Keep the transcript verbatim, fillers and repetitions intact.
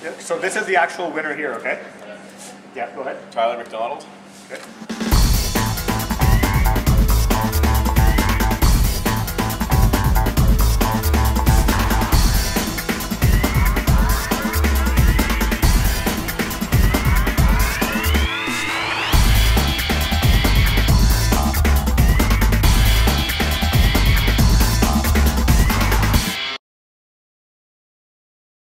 Yeah, so this is the actual winner here, okay? Yeah, go ahead. Tyler McDonald. Okay.